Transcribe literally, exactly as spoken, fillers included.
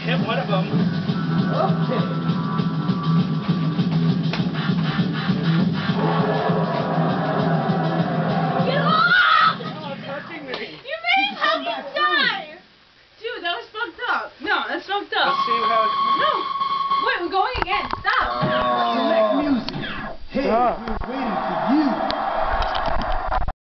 hit one of them. Okay. Get off! Oh, touching me. You made Huggies die! Dude, that was fucked up. No, that's fucked up. Let's see how it... No! Wait, we're going again. Stop! Select music. Hey, Stop. we're waiting for you.